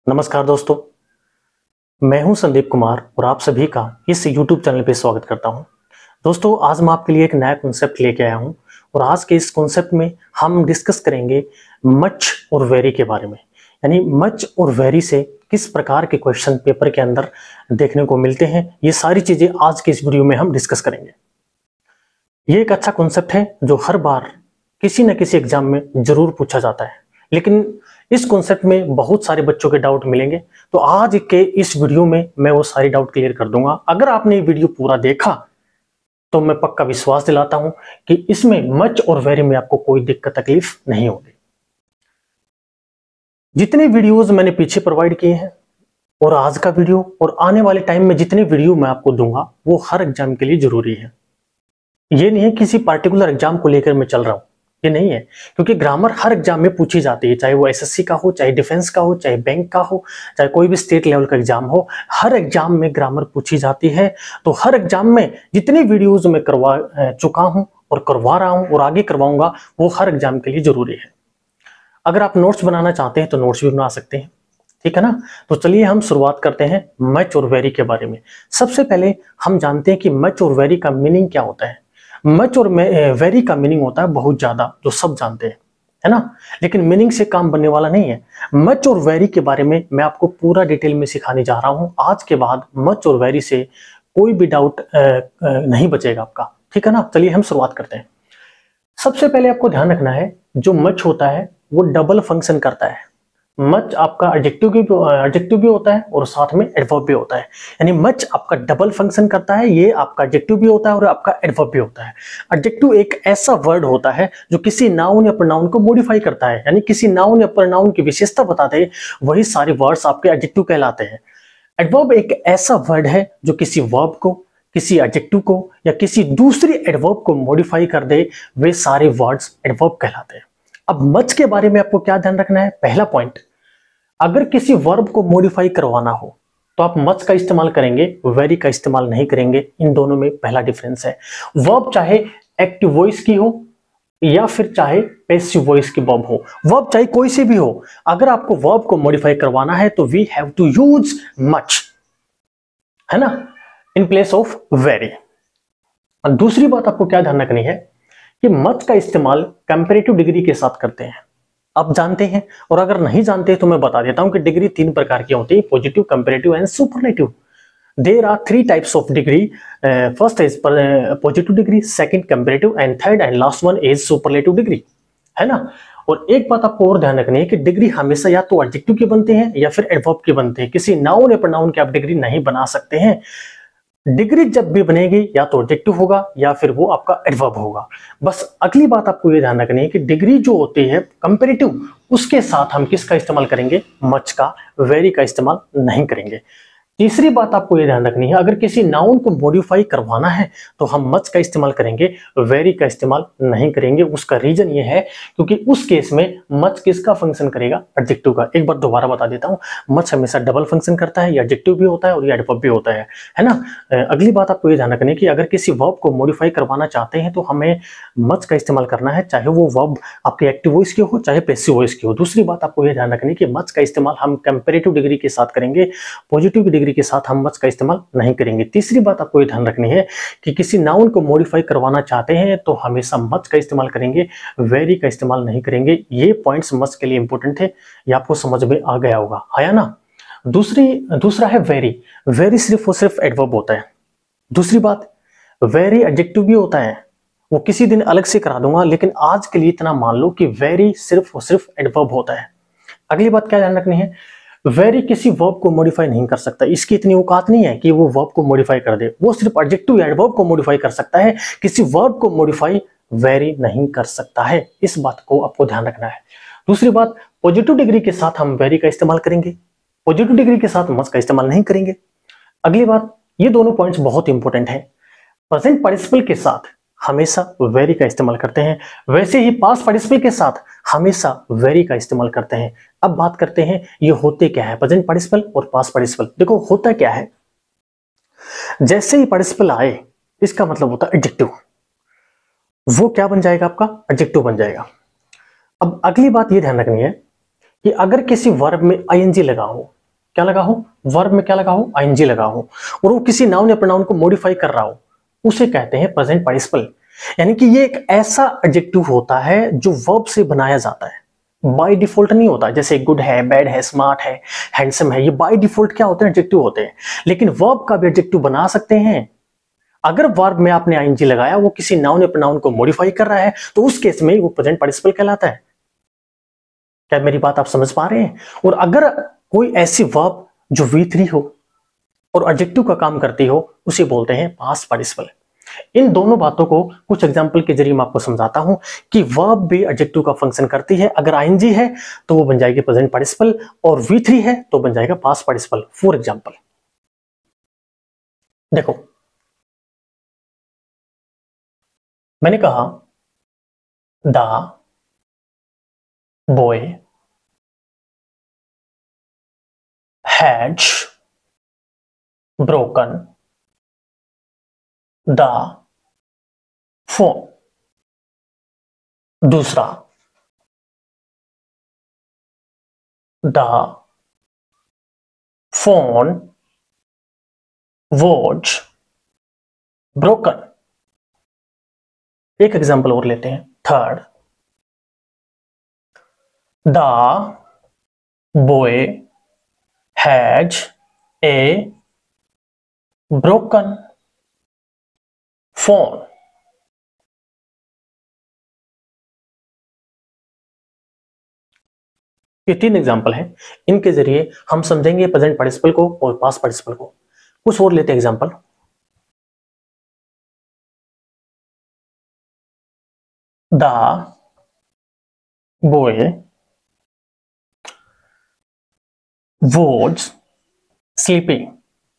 नमस्कार दोस्तों, मैं हूं संदीप कुमार और आप सभी का इस YouTube चैनल पे स्वागत करता हूं। दोस्तों, आज मैं आपके लिए एक नया कॉन्सेप्ट लेके आया हूं और आज के इस कॉन्सेप्ट में हम डिस्कस करेंगे मच और वेरी के बारे में। यानी मच और वेरी से किस प्रकार के क्वेश्चन पेपर के अंदर देखने को मिलते हैं, ये सारी चीजें आज के इस वीडियो में हम डिस्कस करेंगे। ये एक अच्छा कॉन्सेप्ट है जो हर बार किसी न किसी एग्जाम में जरूर पूछा जाता है, लेकिन इस कॉन्सेप्ट में बहुत सारे बच्चों के डाउट मिलेंगे। तो आज के इस वीडियो में मैं वो सारी डाउट क्लियर कर दूंगा। अगर आपने ये वीडियो पूरा देखा तो मैं पक्का विश्वास दिलाता हूं कि इसमें मच और वेरी में आपको कोई दिक्कत तकलीफ नहीं होगी। जितने वीडियोस मैंने पीछे प्रोवाइड किए हैं और आज का वीडियो और आने वाले टाइम में जितने वीडियो मैं आपको दूंगा वो हर एग्जाम के लिए जरूरी है। ये नहीं है किसी पार्टिकुलर एग्जाम को लेकर मैं चल रहा हूं, ये नहीं है, क्योंकि ग्रामर हर एग्जाम में पूछी जाती है, चाहे वो एसएससी का हो, चाहे डिफेंस का हो, चाहे बैंक का हो, चाहे कोई भी स्टेट लेवल का एग्जाम हो, हर एग्जाम में ग्रामर पूछी जाती है। तो हर एग्जाम में जितनी वीडियोस मैं करवा चुका हूं और करवा रहा हूं और आगे करवाऊंगा वो हर एग्जाम के लिए जरूरी है। अगर आप नोट्स बनाना चाहते हैं तो नोट्स भी बना सकते हैं, ठीक है ना। तो चलिए हम शुरुआत करते हैं मच और वेरी के बारे में। सबसे पहले हम जानते हैं कि मच और वेरी का मीनिंग क्या होता है। मच और वेरी का मीनिंग होता है बहुत ज्यादा, जो सब जानते हैं, है ना, लेकिन मीनिंग से काम बनने वाला नहीं है। मच और वेरी के बारे में मैं आपको पूरा डिटेल में सिखाने जा रहा हूं। आज के बाद मच और वेरी से कोई भी डाउट नहीं बचेगा आपका, ठीक है ना। चलिए हम शुरुआत करते हैं। सबसे पहले आपको ध्यान रखना है, जो मच होता है वो डबल फंक्शन करता है। मच आपका एडजेक्टिव भी होता है और साथ में एडवर्ब भी होता है। यानी मच आपका डबल फंक्शन करता है, ये आपका एडजेक्टिव भी होता है और आपका एडवर्ब भी होता है। एडजेक्टिव एक ऐसा वर्ड होता है जो किसी नाउन या प्रोनाउन को मॉडिफाई करता है, यानी किसी नाउन या प्रोनाउन की विशेषता बताते हैं, वही सारे वर्ड्स आपके एडजेक्टिव कहलाते हैं। एडवर्ब एक ऐसा वर्ड है जो किसी वर्ब को, किसी एडजेक्टिव को या किसी दूसरी एडवर्ब को मॉडिफाई कर दे, वे सारे वर्ड्स एडवर्ब कहलाते हैं। अब मच के बारे में आपको क्या ध्यान रखना है। पहला पॉइंट, अगर किसी वर्ब को मॉडिफाई करवाना हो तो आप मच का इस्तेमाल करेंगे, वेरी का इस्तेमाल नहीं करेंगे। इन दोनों में पहला डिफरेंस है। वर्ब चाहे एक्टिव वॉइस की हो या फिर चाहे पैसिव वॉइस की वर्ब हो, वर्ब चाहे कोई से भी हो, अगर आपको वर्ब को मॉडिफाई करवाना है तो we have to use much, है ना, इन प्लेस ऑफ वेरी। और दूसरी बात आपको क्या ध्यान रखनी है कि मच का इस्तेमाल कंपैरेटिव डिग्री के साथ करते हैं। आप जानते हैं, और अगर नहीं जानते तो मैं बता देता हूं कि डिग्री तीन प्रकार की होती है, positive, comparative and superlative. There are three types of degree. First is positive degree, second comparative and third and last one is superlative degree, है ना। और एक बात आपको और ध्यान रखनी है कि डिग्री हमेशा या तो एडजेक्टिव के बनते हैं या फिर एडवर्ब के बनते हैं। किसी नाउन या प्रोनाउन के आप डिग्री नहीं बना सकते हैं। डिग्री जब भी बनेगी या तो एडजेक्टिव होगा या फिर वो आपका एडवर्ब होगा। बस अगली बात आपको ये ध्यान रखनी है कि डिग्री जो होती है कंपैरेटिव, उसके साथ हम किसका इस्तेमाल करेंगे, मच का, वेरी का इस्तेमाल नहीं करेंगे। तीसरी बात आपको ये ध्यान रखनी है, अगर किसी नाउन को मॉडिफाई करवाना है तो हम मच का इस्तेमाल करेंगे, वेरी का इस्तेमाल नहीं करेंगे। उसका रीजन ये है क्योंकि उस केस में मच किसका फंक्शन करेगा, एडजेक्टिव का। एक बार दोबारा बता देता हूं, मच हमेशा डबल फंक्शन करता है, ये एडजेक्टिव भी होता है और ये एडवर्ब भी होता है ना। अगली बात आपको ये ध्यान रखनी है कि अगर किसी वर्ब को मॉडिफाई करवाना चाहते हैं तो हमें मच का इस्तेमाल करना है, चाहे वो वर्ब आपके एक्टिव वॉइस की हो चाहे पैसिव वॉइस की हो। दूसरी बात आपको ये ध्यान रखनी है कि मच का इस्तेमाल हम कंपैरेटिव डिग्री के साथ करेंगे, पॉजिटिव डिग्री के साथ हम मच का इस्तेमाल नहीं करेंगे। तीसरी बात आपको ये ध्यान रखनी है कि किसी नाउन को मॉडिफाई करवाना चाहते हैं तो हमेशा मच का इस्तेमाल करेंगे, वेरी का इस्तेमाल नहीं करेंगे। ये पॉइंट्स मच के लिए इंपॉर्टेंट है, ये आपको समझ में आ गया होगा, है ना। दूसरा है वेरी। वेरी सिर्फ और सिर्फ एडवर्ब होता है। दूसरी बात, वेरी एडजेक्टिव भी होता है, वो किसी दिन अलग से करा दूंगा, लेकिन आज के लिए इतना मान लो कि वेरी सिर्फ और सिर्फ एडवर्ब होता है। अगली बात क्या ध्यान रखनी है, वेरी किसी वर्ब को मॉडिफाई नहीं कर सकता, इसकी इतनी औकात नहीं है कि वो वर्ब को मॉडिफाई कर दे। वो सिर्फ एडजेक्टिव या एडवर्ब को मॉडिफाई कर सकता है, किसी वर्ब को मॉडिफाई वेरी नहीं कर सकता है। इस बात को आपको ध्यान रखना है। दूसरी बात, पॉजिटिव डिग्री के साथ हम वेरी का इस्तेमाल करेंगे, पॉजिटिव डिग्री के साथ मच का इस्तेमाल नहीं करेंगे। अगली बात, ये दोनों पॉइंट्स बहुत इंपॉर्टेंट है। प्रेजेंट पार्टिसिपल के साथ हमेशा वेरी का इस्तेमाल करते हैं, वैसे ही पास्ट पार्टिसिपल के साथ हमेशा वेरी का इस्तेमाल करते हैं। अब बात करते हैं ये होते क्या है, प्रेजेंट पार्टिसिपल और पास्ट पार्टिसिपल। देखो होता क्या है, जैसे ही पार्टिसिपल आए इसका मतलब होता है एडजेक्टिव, वो क्या बन जाएगा, आपका एडजेक्टिव बन जाएगा। अब अगली बात ये ध्यान रखनी है कि अगर किसी वर्ब में आईएनजी लगा हो, क्या लगा हो, वर्ब में क्या लगा हो, आईएनजी लगा हो, और वो किसी नाउन या प्रोनाउन को मॉडिफाई कर रहा हो, उसे कहते हैं प्रेजेंट पार्टिसिपल। यानी कि ये एक ऐसा एडजेक्टिव होता है जो वर्ब से बनाया जाता है, बाय डिफॉल्ट नहीं होता। जैसे गुड है, बैड है, स्मार्ट है, हैंडसम है, ये बाय डिफॉल्ट क्या होते हैं, एडजेक्टिव होते हैं। लेकिन वर्ब का भी एडजेक्टिव बना सकते हैं। अगर वर्ब में आपने आईएनजी लगाया, वो किसी नाउन या प्रोनाउन को मॉडिफाई कर रहा है, तो उस केस में वो प्रेजेंट पार्टिसिपल कहलाता है। क्या मेरी बात आप समझ पा रहे हैं? और अगर कोई ऐसी वर्ब जो V3 हो और एडजेक्टिव का काम करती हो, उसे बोलते हैं पास्ट पार्टिसिपल। इन दोनों बातों को कुछ एग्जांपल के जरिए मैं आपको समझाता हूं कि वर्ब भी एडजेक्टिव का फंक्शन करती है। अगर आईएनजी है तो वो बन जाएगी प्रेजेंट पार्टिसिपल, और V3 है तो बन जाएगा पास्ट पार्टिसिपल। फॉर एग्जांपल देखो, मैंने कहा the boy has broken the phone. दूसरा, द फोन वॉज ब्रोकन। एक एग्जांपल और लेते हैं, third, the boy has a broken phone. ये 3 एग्जाम्पल हैं, इनके जरिए हम समझेंगे प्रेजेंट पार्टिसिपल को और पास्ट पार्टिसिपल को। कुछ और लेते हैं example. The boy was sleeping.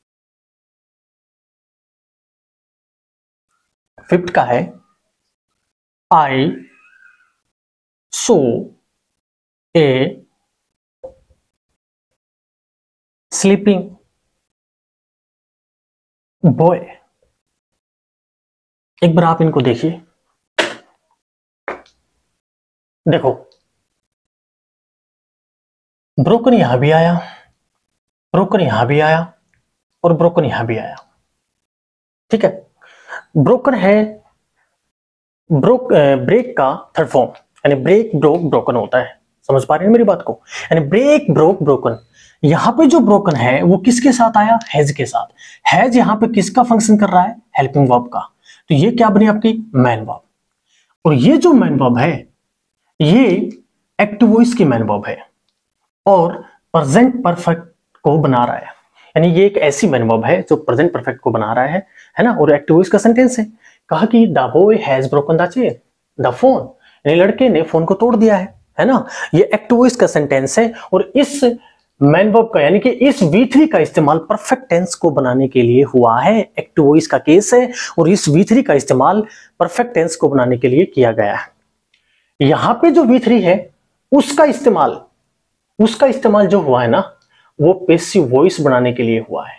Fifth का है आई सो ए स्लीपिंग बॉय। एक बार आप इनको देखिए, देखो ब्रोकन यहां भी आया, ब्रोकन यहां भी आया, और ब्रोकन यहां भी आया। ठीक है, ब्रोकन है ब्रेक का थर्ड फॉर्म, यानी ब्रेक ब्रोक ब्रोकन होता है। समझ पा रहे हैं मेरी बात को? यानी ब्रेक ब्रोक ब्रोकन। यहां पे जो ब्रोकन है वो किसके साथ आया, हैज के साथ। हैज यहां पे किसका फंक्शन कर रहा है, हेल्पिंग वर्ब का। तो ये क्या बनी आपकी, मैन वर्ब। और ये जो मैन वर्ब है ये एक्टिव वॉइस की मैन वर्ब है और प्रेजेंट परफेक्ट को बना रहा है। यानी ये एक ऐसी मैन वर्ब है जो प्रेजेंट परफेक्ट को बना रहा है ना, और एक्टिव वॉइस का सेंटेंस है। कहा कि the boy has broken the chair, the phone, यानी लड़के ने फोन को तोड़ दिया है ना। ये एक्टिव वॉइस का सेंटेंस है, और इस मैन वर्ब का यानी कि इस V3 का इस्तेमाल परफेक्ट टेंस को बनाने के लिए हुआ है। एक्टिव वॉइस का केस है और इस V3 का इस्तेमाल परफेक्ट टेंस को बनाने के लिए किया गया है। यहां पे जो V3 है उसका इस्तेमाल जो हुआ है ना, वो पैसिव वॉइस बनाने के लिए हुआ है।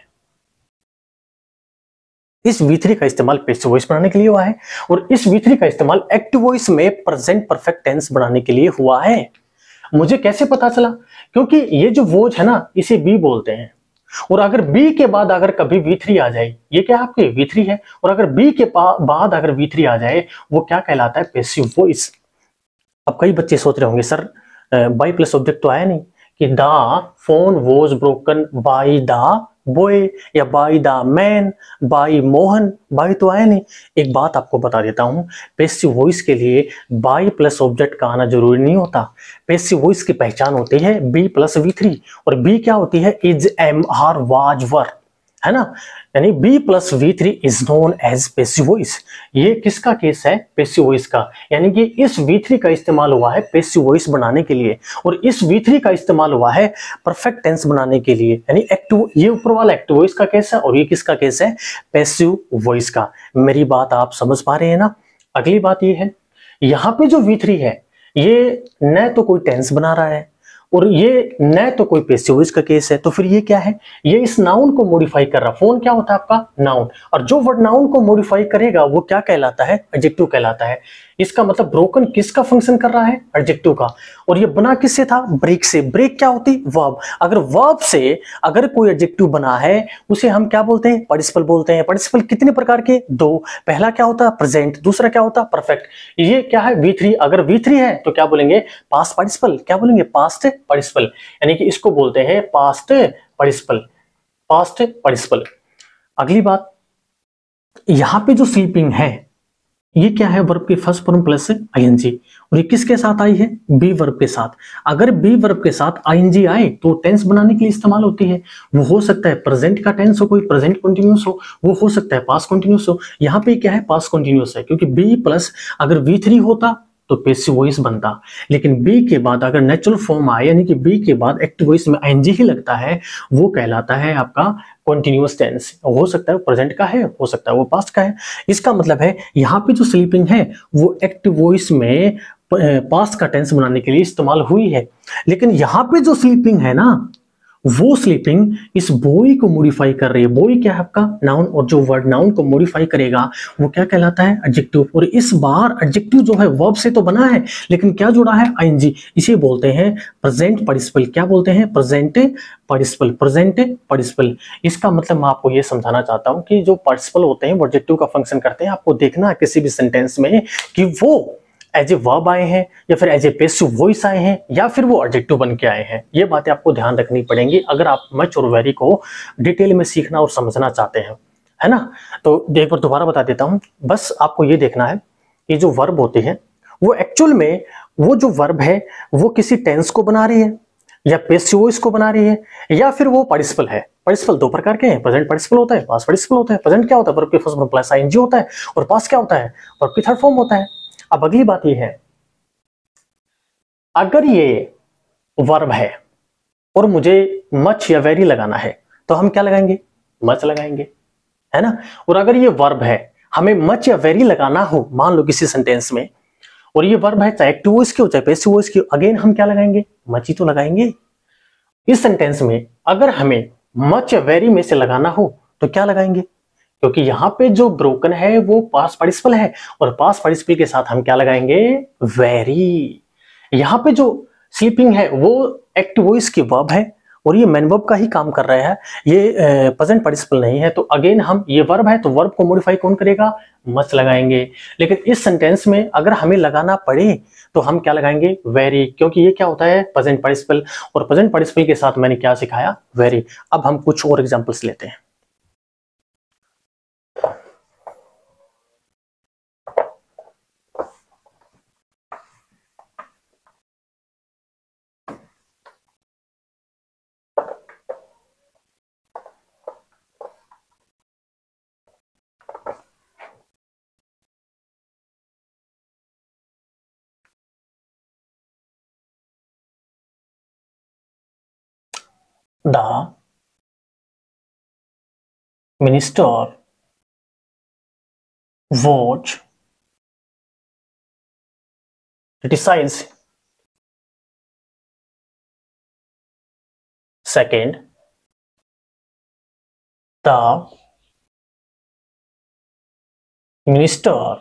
इस V3 का इस्तेमाल पैसिव वॉइस बनाने के लिए हुआ है, और इस V3 का इस्तेमाल एक्टिव वॉइस में प्रेजेंट परफेक्ट टेंस बनाने के लिए हुआ है। मुझे कैसे पता चला? क्योंकि ये जो वॉज है ना, इसे बी बोलते हैं, और अगर बी के बाद अगर कभी V3 आ जाए, ये क्या आपके V3 है, और अगर बी के बाद अगर V3 आ जाए, वो क्या कहलाता है, पैसिव वॉइस। अब कई बच्चे सोच रहे होंगे सर बाई प्लस ऑब्जेक्ट तो आया नहीं, कि the phone was broken by the boy या by the man, by Mohan, by तो आया नहीं। एक बात आपको बता देता हूं, पैसिव वॉइस के लिए बाय प्लस ऑब्जेक्ट का आना जरूरी नहीं होता। पैसिव वॉइस की पहचान होती है बी प्लस V3, और बी क्या होती है, is, am, are, was, were, है ना। यानी be plus V3 is known as passive voice. ये किसका केस है, पैसिव वॉइस का। यानी कि इस V3 का इस्तेमाल हुआ है पैसिव वॉइस बनाने के लिए, और इस V3 का इस्तेमाल हुआ है परफेक्ट टेंस बनाने के लिए। यानी एक्टिव, ये ऊपर वाला एक्टिव वॉइस का केस है, और ये किसका केस है, पैसिव वॉइस का। मेरी बात आप समझ पा रहे हैं ना। अगली बात ये है, यहां पे जो V3 है ये न तो कोई टेंस बना रहा है, और ये न तो कोई पैसिव वॉइस का केस है, तो फिर ये क्या है, ये इस नाउन को मॉडिफाई कर रहा। फोन क्या होता है आपका, नाउन, और जो वर्ड नाउन को मॉडिफाई करेगा वो क्या कहलाता है, एडजेक्टिव कहलाता है। इसका मतलब ब्रोकन किसका फंक्शन कर रहा है? एडजेक्टिव का। और ये बना किससे था? ब्रेक से। ब्रेक क्या होती? वर्ब। अगर वर्ब से अगर कोई एडजेक्टिव बना है उसे हम क्या बोलते हैं? पार्टिसिपल बोलते हैं। पार्टिसिपल कितने प्रकार के? दो। पहला क्या होता है? प्रेजेंट। दूसरा क्या होता है? परफेक्ट। ये क्या है? V3। अगर V3 है तो क्या बोलेंगे? Past participle. क्या बोलेंगे? Past participle. यानी कि इसको बोलते हैं पास्ट पार्टिसिपल। Past participle. अगली बात, यहां पे जो स्लीपिंग है ये क्या है? वर्ब के फर्स्ट फॉर्म प्लस आईएनजी। और ये किसके साथ आई है? बी वर्ब के साथ। अगर बी वर्ब के साथ आईएनजी आए तो टेंस बनाने के लिए इस्तेमाल होती है। वो हो सकता है प्रेजेंट का टेंस हो, कोई प्रेजेंट कंटिन्यूअस हो, वो हो सकता है पास्ट कंटिन्यूअस हो। यहाँ पे क्या है? पास्ट कंटिन्यूअस है, क्योंकि बी प्लस अगर V3 होता तो पेसिव वॉइस बनता। लेकिन बी के बाद अगर नेचुरल फॉर्म आए, यानी कि बी के बाद एक्टिव वॉइस में आईएनजी ही लगता है, वो कहलाता है आपका कॉन्टिन्यूअस टेंस। हो सकता है प्रेजेंट का है, हो सकता है वो पास्ट का है। इसका मतलब है यहाँ पे जो स्लीपिंग है वो एक्टिव वॉइस में पास्ट का टेंस बनाने के लिए इस्तेमाल हुई है। लेकिन यहाँ पे जो स्लीपिंग है ना, वो स्लीपिंग इस बॉय को मॉडिफाई कर रही है। बॉय क्या है? आपका नाउन। और जो वर्ड नाउन को मॉडिफाई करेगा वो क्या कहलाता है? एडजेक्टिव। और इस बार एडजेक्टिव जो है वर्ब से तो बना है, लेकिन क्या जुड़ा है? आईएनजी। इसे बोलते हैं प्रेजेंट पार्टिसिपल। क्या बोलते हैं? Present participle. Present participle. इसका मतलब मैं आपको ये समझाना चाहता हूं कि जो पार्टिसिपल होते हैं वो एडजेक्टिव का फंक्शन करते हैं। आपको देखना है किसी भी सेंटेंस में कि वो एज ए वर्ब आए हैं या फिर एज ए पैसिव वॉइस आए हैं या फिर वो एडजेक्टिव बन के आए हैं। ये बातें आपको ध्यान रखनी पड़ेंगी अगर आप मच और वेरी को डिटेल में सीखना और समझना चाहते हैं, है ना। तो एक बार दोबारा बता देता हूं। बस आपको ये देखना है कि जो वर्ब होती है वो एक्चुअल में, वो जो वर्ब है वो किसी टेंस को बना रही है या पैसिव वॉइस को बना रही है या फिर वो पार्टिसिपल है। पार्टिसिपल दो प्रकार के हैं, प्रेजेंट पार्टिसिपल होता है, पास्ट पार्टिसिपल होता है। प्रेजेंट क्या होता है? वर्ब के फर्स्ट फॉर्म प्लस आईएनजी होता है। और पास्ट क्या होता है? वर्ब की थर्ड फॉर्म होता है। अब अगली बात ये है, अगर ये वर्ब है और मुझे मच या वेरी लगाना है तो हम क्या लगाएंगे? मच लगाएंगे, है ना। और अगर ये वर्ब है, हमें मच या वेरी लगाना हो, मान लो किसी सेंटेंस में, और ये वर्ब है चाहे एक्टिव वॉइस की हो चाहे पैसिव वॉइस की हो, अगेन हम क्या लगाएंगे? मच ही तो लगाएंगे। इस सेंटेंस में अगर हमें मच या वेरी में से लगाना हो तो क्या लगाएंगे? क्योंकि यहां पे जो ब्रोकन है वो पास्ट पार्टिसिपल है और पास्ट पार्टिसिपल के साथ हम क्या लगाएंगे? वेरी। यहां पे जो स्लीपिंग है वो एक्टिव वॉइस की वर्ब है और ये मेन वर्ब का ही काम कर रहा है, ये प्रेजेंट पार्टिसिपल नहीं है। तो अगेन हम, ये वर्ब है तो वर्ब को मॉडिफाई कौन करेगा? मच लगाएंगे। लेकिन इस सेंटेंस में अगर हमें लगाना पड़े तो हम क्या लगाएंगे? वेरी, क्योंकि ये क्या होता है? Present participle. और प्रेजेंट पार्टिसिपल के साथ मैंने क्या सिखाया? वेरी। अब हम कुछ और एग्जांपल्स लेते हैं। The minister was criticized. Second, the minister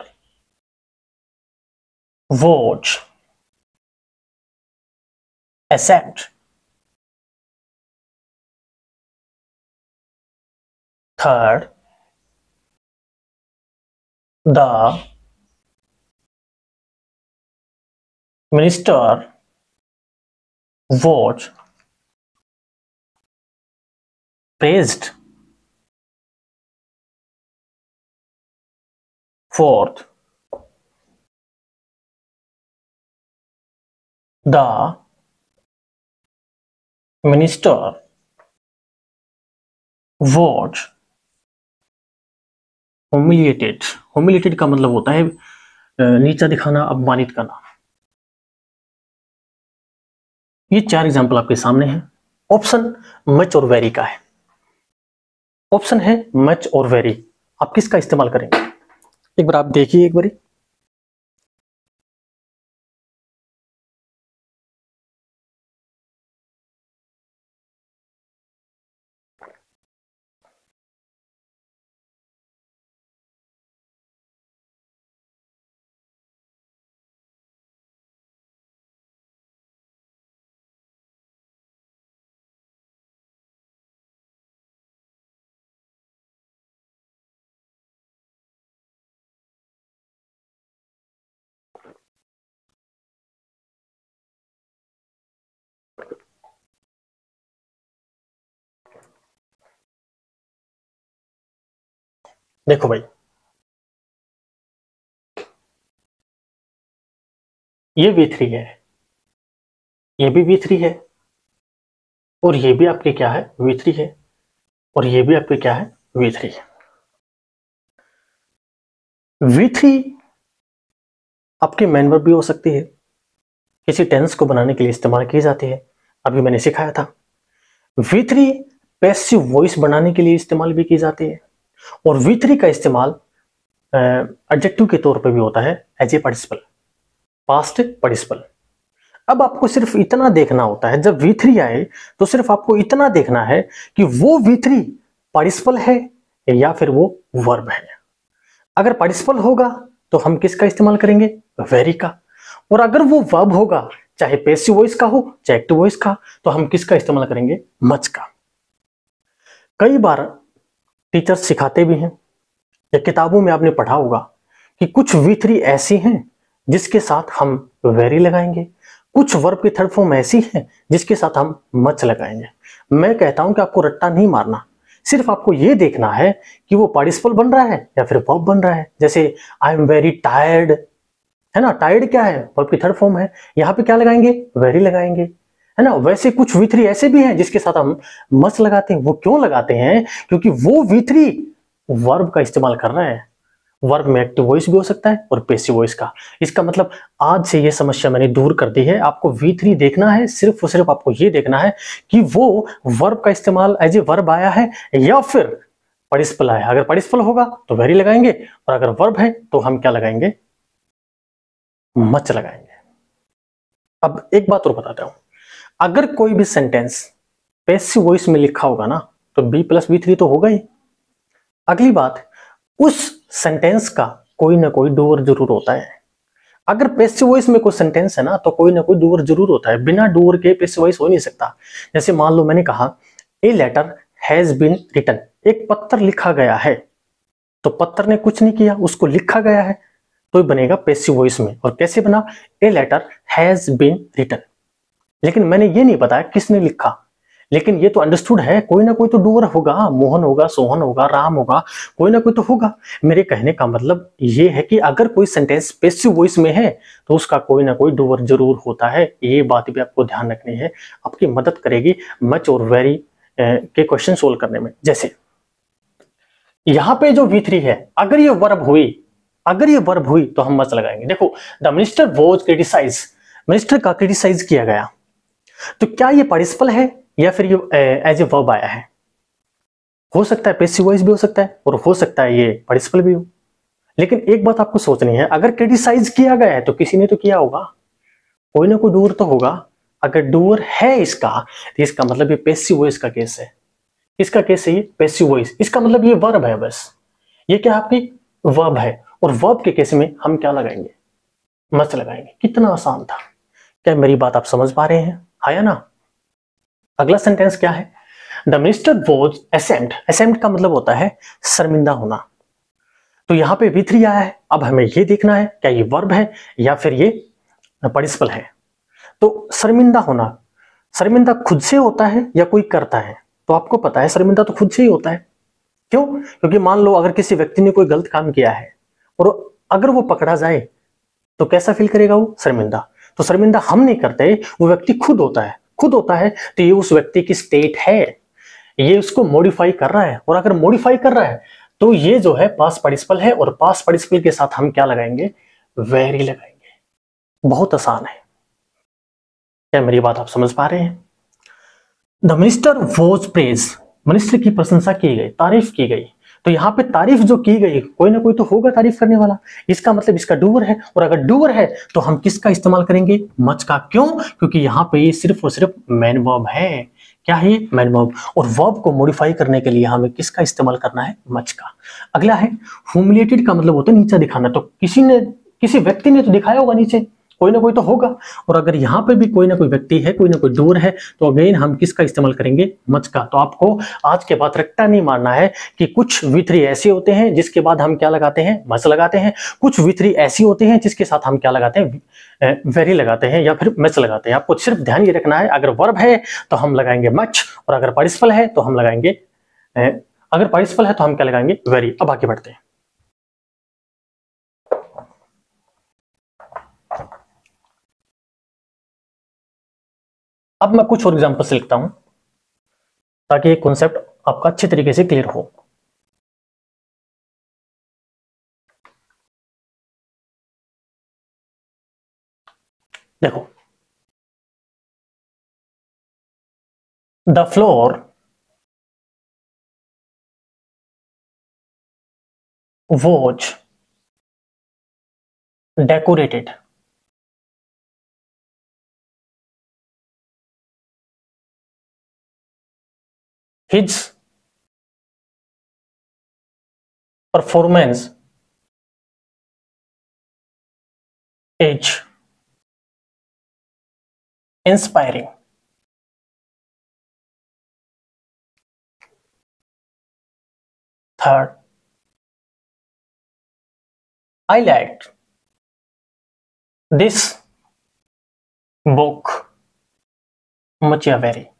was accept. Third, the minister was praised. Fourth, the minister was humiliated. Humiliated का मतलब होता है नीचा दिखाना, अपमानित करना। ये चार एग्जाम्पल आपके सामने हैं। ऑप्शन मच और वेरी का है। ऑप्शन है मच और वेरी। आप किसका इस्तेमाल करेंगे? एक बार आप देखिए एक बारी। देखो भाई, ये V3 है, ये भी V3 है, और ये भी आपके क्या है, V3 है, और ये भी आपके क्या है, V3 है। V3 आपकी मेन वर्ब भी हो सकती है, किसी टेंस को बनाने के लिए इस्तेमाल की जाती है, अभी मैंने सिखाया था। V3 पैसिव वॉइस बनाने के लिए इस्तेमाल भी की जाती है, और V3 का इस्तेमाल एडजेक्टिव के तौर पे भी होता है as a participle, past participle. अब आपको सिर्फ इतना देखना होता है, जब V3 आए तो सिर्फ आपको इतना देखना है कि वो V3 पार्टिसिपल है या फिर वो वर्ब है। अगर पार्टिसिपल होगा तो हम किसका इस्तेमाल करेंगे, वेरी का, और अगर वो वर्ब होगा, चाहे पैसिव वॉइस का हो चाहे एक्टिव वॉइस का, तो हम किसका इस्तेमाल करेंगे, मच का। कई बार टीचर्स सिखाते भी हैं, या किताबों में आपने पढ़ा होगा कि कुछ V3 ऐसी हैं जिसके साथ हम वेरी लगाएंगे, कुछ वर्ब की थर्ड फॉर्म ऐसी है जिसके साथ हम मच लगाएंगे। मैं कहता हूं कि आपको रट्टा नहीं मारना, सिर्फ आपको यह देखना है कि वो पार्टिसिपल बन रहा है या फिर वर्ब बन रहा है। जैसे आई एम वेरी टायर्ड, है ना, टायर्ड क्या है, वर्ब की थर्ड फॉर्म है, यहां पे क्या लगाएंगे, वेरी लगाएंगे, है ना। वैसे कुछ V3 ऐसे भी हैं जिसके साथ हम मच लगाते हैं। वो क्यों लगाते हैं, क्योंकि वो V3 वर्ब का इस्तेमाल कर रहा है। वर्ब में एक्टिव वॉइस भी हो सकता है और पैसिव वॉइस का। इसका मतलब आज से ये समस्या मैंने दूर कर दी है। आपको V3 देखना है, सिर्फ और सिर्फ आपको ये देखना है कि वो वर्ब का इस्तेमाल एज ए वर्ब आया है या फिर पार्टिसिपल आया है। अगर पार्टिसिपल होगा तो वेरी लगाएंगे, और अगर वर्ब है तो हम क्या लगाएंगे, मच लगाएंगे। अब एक बात और बताता हूं, अगर कोई भी सेंटेंस पैसिव वॉइस में लिखा होगा ना तो B + V3 तो होगा ही। अगली बात, उस सेंटेंस का कोई ना कोई डूअर जरूर होता है। अगर पैसिव वॉइस में कोई सेंटेंस है ना तो कोई ना कोई डूअर जरूर होता है, बिना डूअर के पैसिव वॉइस हो नहीं सकता। जैसे मान लो मैंने कहा a letter has been written, एक पत्र लिखा गया है, तो पत्र ने कुछ नहीं किया, उसको लिखा गया है, तो बनेगा पैसिव वॉइस में। और कैसे बना, a letter has been written. लेकिन मैंने ये नहीं बताया किसने लिखा, लेकिन ये तो अंडरस्टूड है, कोई ना कोई तो डूअर होगा, मोहन होगा, सोहन होगा, राम होगा, कोई ना कोई तो होगा। मेरे कहने का मतलब ये है कि अगर कोई सेंटेंस पैसिव वॉइस में है तो उसका कोई ना कोई डूअर जरूर होता है। ये बात भी आपको ध्यान रखनी है, आपकी मदद करेगी मच और वेरी के क्वेश्चन सोल्व करने में। जैसे यहां पे जो V3 है, अगर ये वर्ब हुई तो हम मच लगाएंगे। देखो, the minister was criticise, minister का क्रिटिसाइज किया गया, तो क्या ये पार्टिसिपल है या फिर ये एज ए वर्ब आया है। हो सकता है पैसिव वॉइस भी हो सकता है और हो सकता है ये पार्टिसिपल भी हो। लेकिन एक बात आपको सोचनी है, अगर क्रिटिसाइज किया गया है तो किसी ने तो किया होगा, कोई ना कोई डूअर तो होगा। अगर डूअर है इसका तो इसका मतलब ये पैसिव वॉइस का केस है। इसका केस है ये पैसिव वॉइस, इसका मतलब ये वर्ब है, बस ये क्या आपकी वर्ब है, और वर्ब के केस में हम क्या लगाएंगे, मच लगाएंगे। कितना आसान था, क्या मेरी बात आप समझ पा रहे हैं, आया ना। अगला सेंटेंस क्या है, the minister was ashamed, ashamed का मतलब होता है शर्मिंदा होना। तो यहां पे V3 आया है, अब हमें ये देखना है क्या ये वर्ब है या फिर ये पार्टिसिपल है। तो शर्मिंदा होना, शर्मिंदा खुद से होता है या कोई करता है, तो आपको पता है शर्मिंदा तो खुद से ही होता है। क्यों, क्योंकि मान लो अगर किसी व्यक्ति ने कोई गलत काम किया है और अगर वो पकड़ा जाए तो कैसा फील करेगा, वो शर्मिंदा। तो शर्मिंदा हम नहीं करते, वो व्यक्ति खुद होता है, तो ये उस व्यक्ति की स्टेट है, ये उसको मॉडिफाई कर रहा है। और अगर मॉडिफाई कर रहा है तो ये जो है पास्ट पार्टिसिपल है, और पास्ट पार्टिसिपल के साथ हम क्या लगाएंगे, वेरी लगाएंगे। बहुत आसान है, क्या मेरी बात आप समझ पा रहे हैं। The minister was praise, minister की प्रशंसा की गई, तारीफ की गई। तो यहाँ पे तारीफ जो की गई, कोई ना कोई तो होगा तारीफ करने वाला, इसका मतलब इसका डूअर है। और अगर डूअर है तो हम किसका इस्तेमाल करेंगे, मच का। क्यों, क्योंकि यहाँ पे ये सिर्फ और सिर्फ मेन वर्ब है। क्या है ये, मेन वर्ब। और वर्ब को मॉडिफाई करने के लिए हमें किसका इस्तेमाल करना है, मच का। अगला है ह्यूमिलिएटेड का मतलब होता है नीचा दिखाना। तो किसी व्यक्ति ने तो दिखाया होगा नीचे, कोई ना कोई तो होगा। और अगर यहाँ पे भी कोई ना कोई व्यक्ति है, कोई ना कोई डूअर है, तो अगेन हम किसका इस्तेमाल करेंगे, मच का। तो आपको आज के बाद रट्टा नहीं मारना है कि कुछ V3 ऐसे होते हैं जिसके बाद हम क्या लगाते हैं, मच लगाते हैं। कुछ V3 ऐसे होते हैं जिसके साथ हम क्या लगाते हैं, वेरी लगाते हैं या फिर मच लगाते हैं। आपको सिर्फ ध्यान ये रखना है, अगर वर्ब है तो हम लगाएंगे मच, और अगर पार्टिसिपल है तो हम लगाएंगे, अगर पार्टिसिपल है तो हम क्या लगाएंगे, वेरी। अब आगे बढ़ते हैं। अब मैं कुछ और एग्जांपल्स लिखता हूं ताकि ये कॉन्सेप्ट आपका अच्छे तरीके से क्लियर हो। देखो, the floor was decorated his performance is inspiring. Third, I liked this book much very.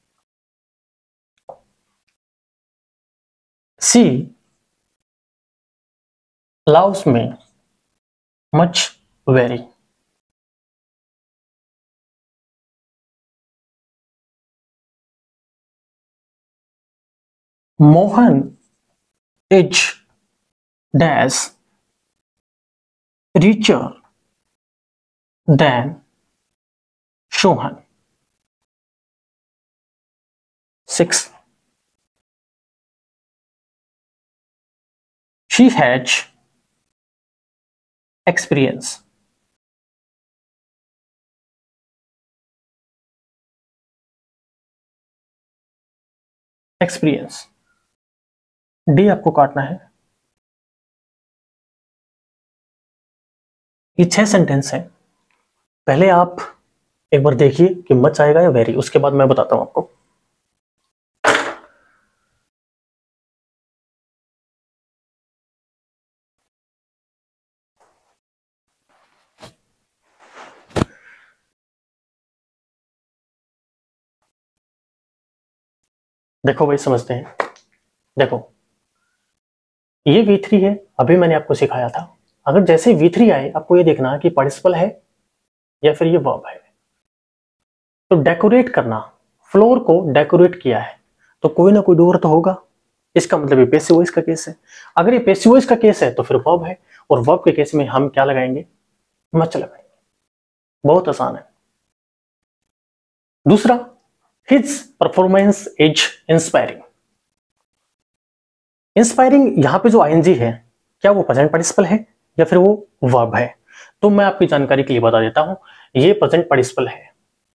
She loves me much very. Mohan is dash richer than Sohan. 6. She has experience. Experience D आपको काटना है। ये 6 sentence है। पहले आप एक बार देखिए कि मच आएगा या वेरी, उसके बाद मैं बताता हूं आपको। देखो भाई, समझते हैं। देखो, ये V3 है, अभी मैंने आपको सिखाया था। अगर जैसे V3 आए, आपको ये देखना कि पार्टिसिपल है या फिर ये वर्ब है। तो डेकोरेट करना, फ्लोर को डेकोरेट किया है, तो कोई ना कोई डोर तो होगा। इसका मतलब ये पैसिव वॉइस का केस है। अगर ये पैसिव वॉइस का केस है तो फिर वर्ब है, और वर्ब के केस में हम क्या लगाएंगे? मच लगाएंगे। बहुत आसान है। दूसरा, his performance is inspiring. Inspiring यहां पे जो आईएनजी है, क्या वो प्रेजेंट पार्टिसिपल है या फिर वो वर्ब है? तो मैं आपकी जानकारी के लिए बता देता हूं, ये प्रेजेंट पार्टिसिपल है।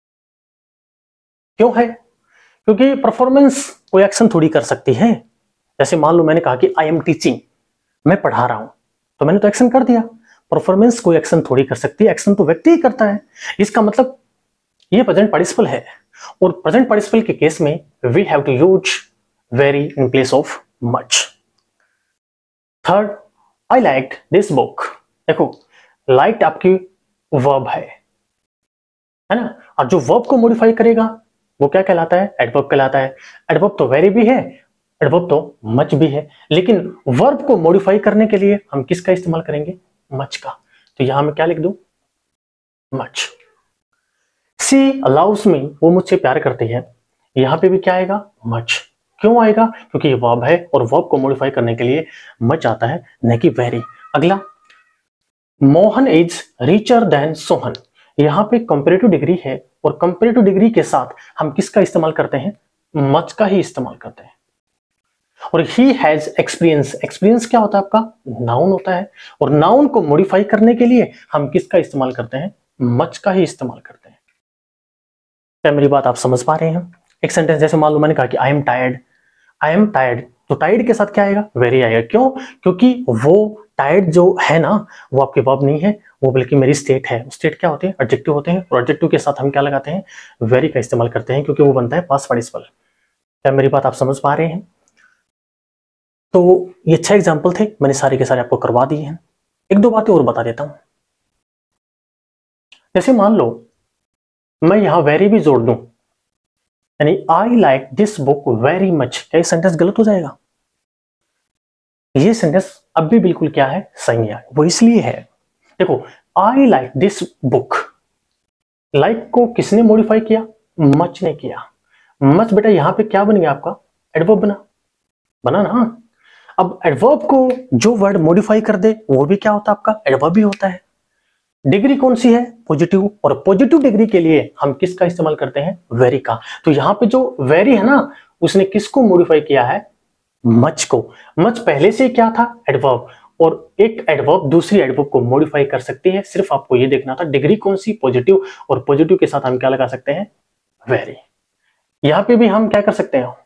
क्यों है? क्योंकि परफॉर्मेंस कोई एक्शन थोड़ी कर सकती है। जैसे मान लो मैंने कहा कि आई एम टीचिंग, मैं पढ़ा रहा हूं, तो मैंने तो एक्शन कर दिया। परफॉर्मेंस कोई एक्शन थोड़ी कर सकती है, एक्शन तो व्यक्ति ही करता है। इसका मतलब ये प्रेजेंट पार्टिसिपल है, और प्रेजेंट पार्टिसिपल के केस में we have to use very in place of much. Third, I liked this book. देखो, लाइक्ड आपकी वर्ब है ना, और जो वर्ब को मॉडिफाई करेगा वो क्या कहलाता है? एडवर्ब कहलाता है। एडवर्ब तो वेरी भी है, एडवर्ब तो मच भी है, लेकिन वर्ब को मॉडिफाई करने के लिए हम किसका इस्तेमाल करेंगे? मच का। तो यहां मैं क्या लिख दूं? मच। सी अलाउस मी, वो मुझसे प्यार करती है, यहां पे भी क्या आएगा? मच। क्यों आएगा? क्योंकि ये वर्ब है, और वर्ब को मॉडिफाई करने के लिए मच आता है, न कि वेरी। अगला, Mohan is richer than Sohan. यहां पे कंपेरेटिव डिग्री है, और कंपेरेटिव डिग्री के साथ हम किसका इस्तेमाल करते हैं? मच का ही इस्तेमाल करते हैं। और ही हैज एक्सपीरियंस, एक्सपीरियंस क्या होता है आपका? नाउन होता है, और नाउन को मॉडिफाई करने के लिए हम किसका इस्तेमाल करते हैं? मच का ही इस्तेमाल करते हैं। क्या मेरी बात आप समझ पा रहे हैं? एक सेंटेंस जैसे मान लो मैंने कहा कि I am tired, I am tired, तो टायर्ड के साथ क्या आएगा? वेरी आएगा। क्यों? क्योंकि वो टायर्ड जो है ना, वो आपके वर्ब नहीं है, वो बल्कि मेरी स्टेट है। स्टेट क्या होते हैं? एडजेक्टिव होते हैं, और एडजेक्टिव के साथ हम क्या लगाते हैं? वेरी का इस्तेमाल करते हैं, क्योंकि वो बनता है पास्ट पार्टिसिपल। क्या मेरी बात आप समझ पा रहे हैं? तो ये 6 एग्जाम्पल थे, मैंने सारे के सारे आपको करवा दिए हैं। एक दो बातें और बता देता हूं। जैसे मान लो मैं यहां वेरी भी जोड़ दूं, यानी I like this book very much, क्या ये सेंटेंस गलत हो जाएगा? ये सेंटेंस अब भी बिल्कुल क्या है? सही है। वो इसलिए है, देखो, I like this book, like को किसने मॉडिफाई किया? मच ने किया। मच बेटा यहाँ पे क्या बन गया आपका? एडवर्ब बना ना। अब एडवर्ब को जो वर्ड मॉडिफाई कर दे वो भी क्या होता है? आपका एडवर्ब ही होता है। डिग्री कौन सी है? पॉजिटिव। और पॉजिटिव डिग्री के लिए हम किसका इस्तेमाल करते हैं? वेरी का। तो यहाँ पे जो वेरी है ना, उसने किसको मॉडिफाई किया है? मच को। मच पहले से क्या था? एडवर्ब। और एक एडवर्ब दूसरी एडवर्ब को मॉडिफाई कर सकती है। सिर्फ आपको ये देखना था डिग्री कौन सी? पॉजिटिव। और पॉजिटिव के साथ हम क्या लगा सकते हैं? वेरी। यहां पे भी हम क्या कर सकते हैं?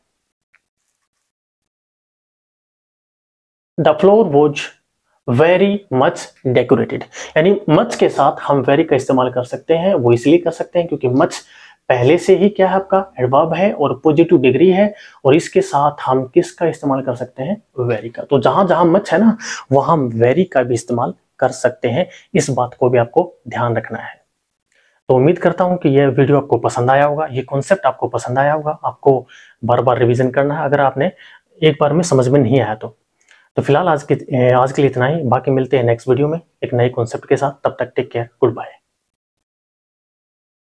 The floor was very much decorated. यानी मच के साथ हम वेरी का इस्तेमाल कर सकते हैं। वो इसलिए कर सकते हैं क्योंकि मच पहले से ही क्या है? आपका एडवर्ब है और पॉजिटिव डिग्री है। और इसके साथ हम किसका इस्तेमाल कर सकते हैं? वेरी का। तो जहां जहां मच है ना, वहां हम वेरी का भी इस्तेमाल कर सकते हैं। इस बात को भी आपको ध्यान रखना है। तो उम्मीद करता हूं कि यह वीडियो आपको पसंद आया होगा, ये कॉन्सेप्ट आपको पसंद आया होगा। आपको बार बार रिवीजन करना है अगर आपने एक बार में समझ में नहीं आया तो फिलहाल आज के लिए इतना ही। बाकी मिलते हैं नेक्स्ट वीडियो में एक नए कॉन्सेप्ट के साथ। तब तक टेक केयर, गुड बाय।